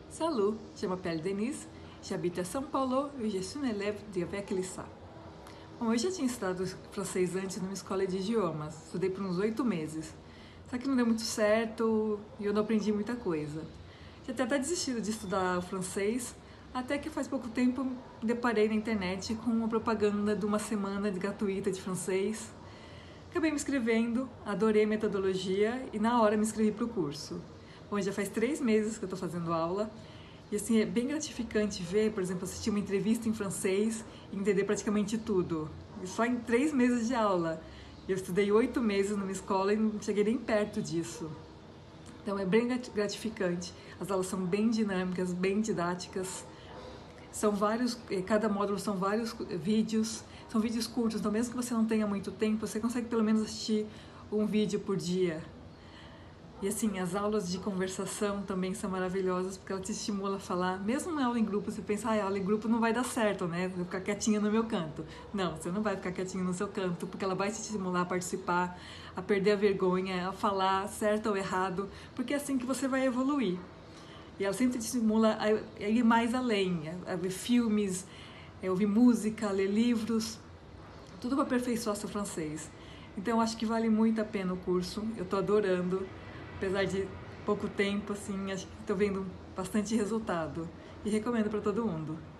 Salut, je m'appelle Denise, j'habite à São Paulo e je suis une élève avec l'ISA. Bom, eu já tinha estudado francês antes numa escola de idiomas, estudei por uns 8 meses. Só que não deu muito certo e eu não aprendi muita coisa. Já tinha até desistido de estudar o francês, até que faz pouco tempo me deparei na internet com uma propaganda de uma semana gratuita de francês. Acabei me inscrevendo, adorei a metodologia e na hora me inscrevi para o curso. Bom, já faz 3 meses que eu estou fazendo aula e assim é bem gratificante ver, por exemplo, assistir uma entrevista em francês e entender praticamente tudo. E só em 3 meses de aula. Eu estudei 8 meses numa escola e não cheguei nem perto disso. Então é bem gratificante. As aulas são bem dinâmicas, bem didáticas. São vários, cada módulo são vários vídeos, são vídeos curtos, então mesmo que você não tenha muito tempo, você consegue pelo menos assistir um vídeo por dia. E assim, as aulas de conversação também são maravilhosas, porque ela te estimula a falar. Mesmo na aula em grupo, você pensa, a aula em grupo não vai dar certo, né? Vou ficar quietinha no meu canto. Não, você não vai ficar quietinho no seu canto, porque ela vai te estimular a participar, a perder a vergonha, a falar certo ou errado, porque é assim que você vai evoluir. E ela sempre te estimula a ir mais além, a ver filmes, a ouvir música, a ler livros, tudo para aperfeiçoar seu francês. Então eu acho que vale muito a pena o curso, eu estou adorando. Apesar de pouco tempo, assim, acho que estou vendo bastante resultado e recomendo para todo mundo.